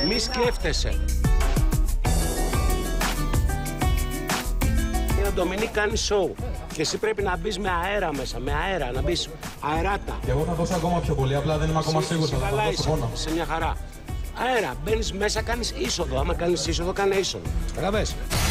Μη σκέφτεσαι. Η Ντομινίκ κάνει σοου. Και εσύ πρέπει να μπεις με αέρα μέσα, με αέρα, να μπεις αεράτα. Και εγώ θα δώσω ακόμα πιο πολύ, απλά δεν είμαι ακόμα σίγουρος. Θα δώσω πόνο. Σε μια χαρά. Αέρα, μπαίνεις μέσα, κάνεις είσοδο. Άμα κάνεις είσοδο, κάνε είσοδο. Καταλαβες.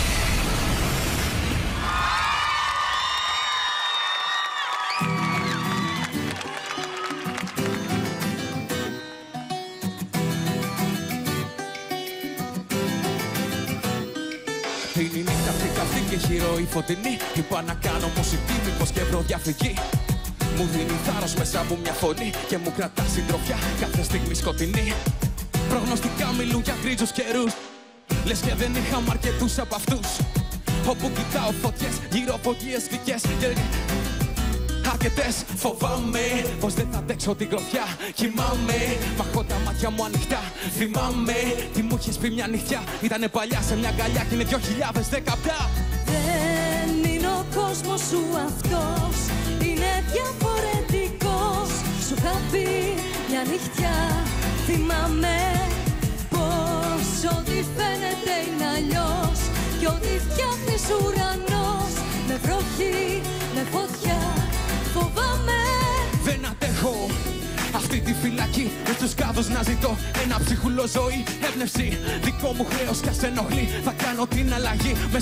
Είναι η νύχτα αυτή καυτή και χειρόη φωτεινή. Είπα να κάνω μουσική, μήπως και βρω διαφυγή. Μου δίνει θάρρος μέσα από μια φωνή και μου κρατά συντροφιά κάθε στιγμή σκοτεινή. Προγνωστικά μιλούν για γκρίζους καιρούς, λες και δεν είχαμε αρκετούς από αυτούς. Όπου κοιτάω φωτιές, γύρω φωτιές γλυκές και αρκετές. Φοβάμαι πως δεν θα αντέξω την γροθιά. Κοιμάμαι, μ' έχω τα μάτια μου ανοιχτά. Θυμάμαι τι μου έχεις πει μια νυχτιά. Ήτανε παλιά σε μια αγκαλιά και είναι 2017. Δεν είναι ο κόσμος σου αυτός, είναι διαφορετικός. Σου είχα πει μια νυχτιά, θυμάμαι πως ό,τι φαίνεται είναι αλλιώς. Κι ό,τι φτιάχνεις ουρανός, με βροχή, με φωτιά, φοβάμαι. Δεν αντέχω αυτή τη φυλακή, με στους κάδους να ζητώ ένα ψυχούλο ζωή. Έμπνευση, δικό μου χρέος κι ας ενοχλεί. Θα κάνω την αλλαγή με